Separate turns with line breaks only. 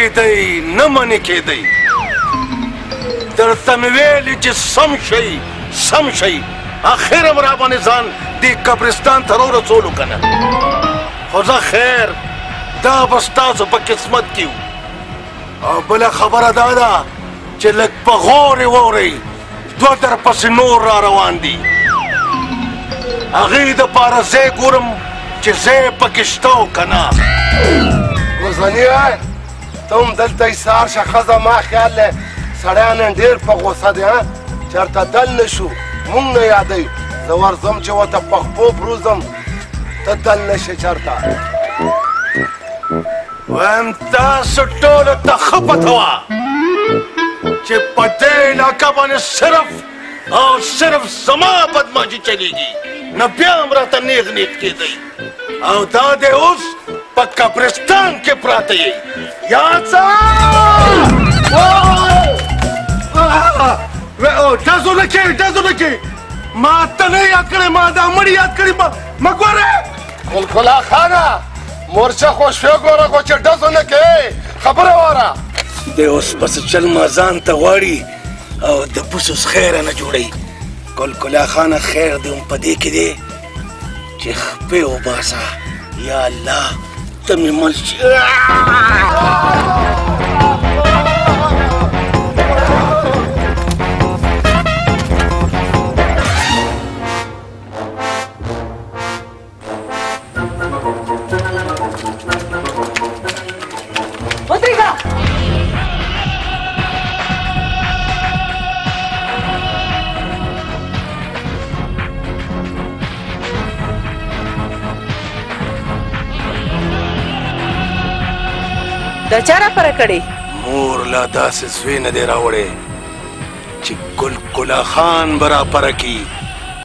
کېدی نه منې کېدی درته مې ویلې چې سم شئ سم شئ اخر هم را باندې ځان دې قبرستان ته راورسولو که نه خو زه خیر دا به ستاسو په قسمت کې او بله خبره دا ده چې لږ په غورې واورئ دوه درپسې نور را روان دي هغې دپاره ځای ګورم چې ځای پکې شته او که نه
ګوزنیه ته هم دلته یې سهار شه ښځه ما خیال دی سړی نن ډېر په غوسه دی چېرته دل نه شو مونږ نه یادوي زه ورځم چې ورته پخپو پروزم ته دل نه شې چېرته
وایم تاسو ټولو ته ښه پته وه چې په دې علاقه باندې صرف او صرف زما بدماشي چلیږي نه بیا هم راته نیغ نیغ کېدی او دا دی اوس په قبرستان کې پراته یې یاد څه ډزو نه کوې ډزو نه کوې ما ته نه یاد کړی ما دا مړي یاد کړي ما ګورې
ګلګلا خانه مورچه خو شوې ګوره خو چې ډزو نه کوې خبره واره
دی اوس پس چل ما ځان ته غواړي او د پوسوس خیره نه جوړوي ګلګلا خانه خیر دې هم په دې کې دی چې خپې وباسه یا الله ته مې مل شي
دا چا راپره کړې
مور لا داسې زوی نه دی راوړی چې ګلګلا خان به راپره کړي